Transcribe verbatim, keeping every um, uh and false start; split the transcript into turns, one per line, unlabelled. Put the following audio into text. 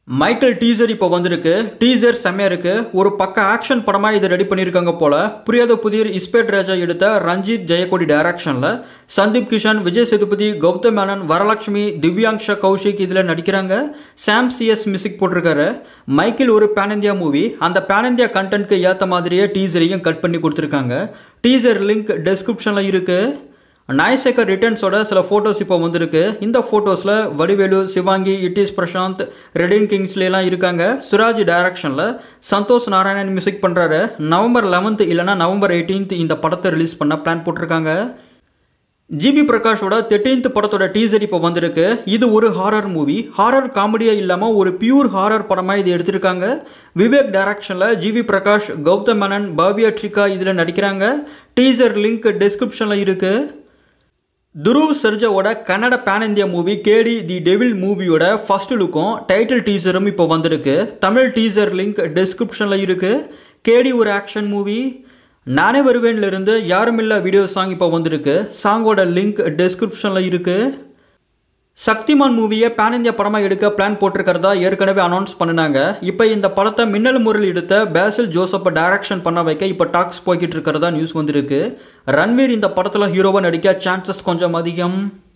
Michael teaser இப்போ வந்திருக்கு. Teaser செம்மையா இருக்கு. ஒரு பக்க ஆக்ஷன் படமா இதை ரெடி பண்ணியிருக்காங்க போல. புரியாத புதிர் இஸ்பேட் ராஜா எடுத்த ரஞ்சித் ஜெயக்கொடி டைரக்ஷன்ல சந்தீப் கிஷன், விஜய் சேதுபதி, கௌதம் மேனன், வரலட்சுமி, திவ்யாங்ஷா கௌஷிக் இதில் நடிக்கிறாங்க. சாம் சிஎஸ் மியூசிக் போட்டிருக்காரு. மைக்கேல் ஒரு பேன் இந்தியா மூவி. அந்த பேன் இந்தியா கண்டென்ட்க்கு ஏற்ற மாதிரியே டீசரையும் கட் பண்ணி கொடுத்துருக்காங்க. டீசர் லிங்க் டெஸ்கிரிப்ஷனில் இருக்கு. நாய் சேகர் ரிட்டர்ன்ஸோட சில ஃபோட்டோஸ் இப்போ வந்திருக்கு. இந்த ஃபோட்டோஸில் வடிவேலு, சிவாங்கி, இட்டிஸ் பிரசாந்த், ரெடின் கிங்ஸ்லாம் இருக்காங்க. சுராஜ் டைரக்ஷனில் சந்தோஷ் நாராயணன் மியூசிக் பண்ணுறாரு. நவம்பர் லெவன்த் இல்லைனா நவம்பர் எயிட்டீன்த் இந்த படத்தை ரிலீஸ் பண்ண பிளான் போட்டிருக்காங்க. ஜிவி பிரகாஷோட தேர்ட்டீன்த் படத்தோட டீசர் இப்போ வந்திருக்கு. இது ஒரு ஹாரர் மூவி. ஹாரர் காமெடியாக இல்லாமல் ஒரு பியூர் ஹாரர் படமாக இது எடுத்திருக்காங்க. விவேக் டைரக்ஷனில் ஜிவி பிரகாஷ், கௌதம் மேனன், பாவியா ட்ரிகா இதில் நடிக்கிறாங்க. டீசர் லிங்க் டிஸ்கிரிப்ஷனில் இருக்குது. துருவ் சர்ஜாவோட Kannada pan India movie KD the Devil மூவியோட ஃபர்ஸ்ட் லுக்கும் டைட்டில் டீசரும் இப்போ வந்திருக்கு. தமிழ் டீசர் லிங்க் டிஸ்கிரிப்ஷனில் இருக்குது. கேடி ஒரு ஆக்ஷன் மூவி. நானே வருவேன்லேருந்து யாருமில்ல வீடியோ சாங் இப்போ வந்திருக்கு. சாங்கோட லிங்க் டிஸ்கிரிப்ஷனில் இருக்குது. சக்திமான் மூவியை பேன் இந்தியா படமாக எடுக்க பிளான் போட்டிருக்கிறதா ஏற்கனவே அனௌன்ஸ் பண்ணினாங்க. இப்போ இந்த படத்தை மின்னல் முறையில் எடுத்த பேசில் ஜோசப்பை டைரக்ஷன் பண்ண வைக்க இப்போ டாக்ஸ் போய்கிட்டு இருக்கிறதா நியூஸ் வந்திருக்கு. ரன்வீர் இந்த படத்தில் ஹீரோவாக நடிக்க சான்சஸ் கொஞ்சம் அதிகம்.